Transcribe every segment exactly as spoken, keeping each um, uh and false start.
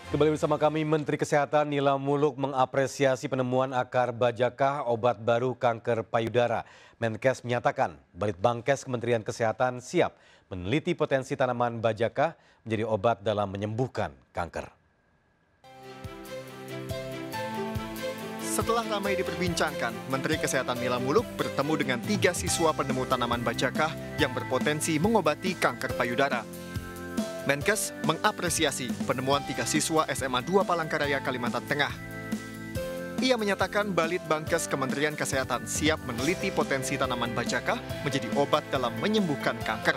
Kembali bersama kami, Menteri Kesehatan Nila Muluk mengapresiasi penemuan akar bajakah obat baru kanker payudara. Menkes menyatakan Balitbangkes Kementerian Kesehatan siap meneliti potensi tanaman bajakah menjadi obat dalam menyembuhkan kanker. Setelah ramai diperbincangkan, Menteri Kesehatan Nila Muluk bertemu dengan tiga siswa penemu tanaman bajakah yang berpotensi mengobati kanker payudara. Menkes mengapresiasi penemuan tiga siswa S M A dua Palangkaraya, Kalimantan Tengah. Ia menyatakan Balitbangkes Kementerian Kesehatan siap meneliti potensi tanaman bajakah menjadi obat dalam menyembuhkan kanker.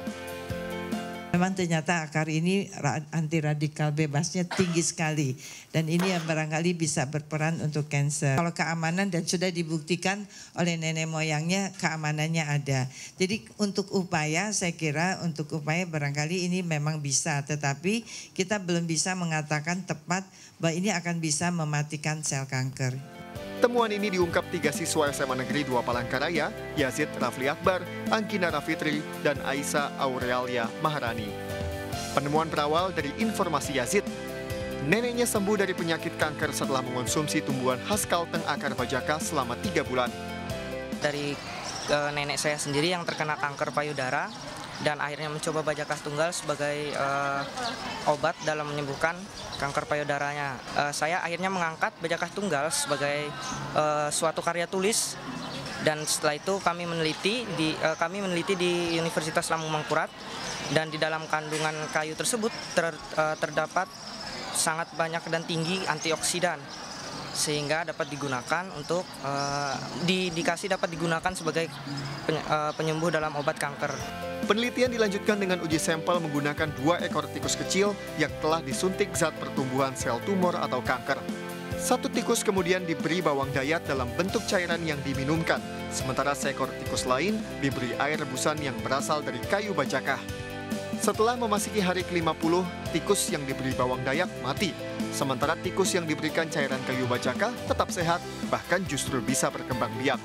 Memang ternyata akar ini anti radikal bebasnya tinggi sekali dan ini yang barangkali bisa berperan untuk kanker. Kalau keamanan dan sudah dibuktikan oleh nenek moyangnya keamanannya ada. Jadi untuk upaya saya kira untuk upaya barangkali ini memang bisa, tetapi kita belum bisa mengatakan tepat bahwa ini akan bisa mematikan sel kanker. Temuan ini diungkap tiga siswa S M A Negeri dua Palangkaraya, Yazid Rafli Akbar, Angkina Rafitri, dan Aisyah Aurelia Maharani. Penemuan berawal dari informasi Yazid. Neneknya sembuh dari penyakit kanker setelah mengonsumsi tumbuhan khas Kalteng akar bajakah selama tiga bulan. Dari uh, nenek saya sendiri yang terkena kanker payudara dan akhirnya mencoba bajakah tunggal sebagai uh, obat dalam menyembuhkan kanker payudaranya. Uh, saya akhirnya mengangkat bajakah tunggal sebagai uh, suatu karya tulis dan setelah itu kami meneliti di uh, kami meneliti di Universitas Lambung Mangkurat dan di dalam kandungan kayu tersebut ter, uh, terdapat sangat banyak dan tinggi antioksidan sehingga dapat digunakan untuk uh, diindikasi dapat digunakan sebagai penyembuh dalam obat kanker. Penelitian dilanjutkan dengan uji sampel menggunakan dua ekor tikus kecil yang telah disuntik zat pertumbuhan sel tumor atau kanker. Satu tikus kemudian diberi bawang dayat dalam bentuk cairan yang diminumkan, sementara seekor tikus lain diberi air rebusan yang berasal dari kayu bajakah. Setelah memasuki hari ke lima puluh, tikus yang diberi bawang dayak mati. Sementara tikus yang diberikan cairan kayu bajakah tetap sehat, bahkan justru bisa berkembang biak.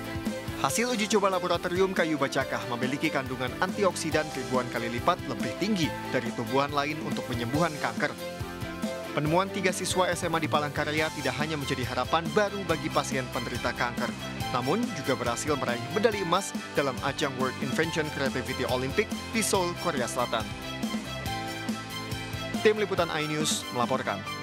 Hasil uji coba laboratorium kayu bajakah memiliki kandungan antioksidan ribuan kali lipat lebih tinggi dari tumbuhan lain untuk penyembuhan kanker. Penemuan tiga siswa S M A di Palangkaraya tidak hanya menjadi harapan baru bagi pasien penderita kanker, namun juga berhasil meraih medali emas dalam ajang World Invention Creativity Olympic di Seoul, Korea Selatan. Tim Liputan iNews melaporkan.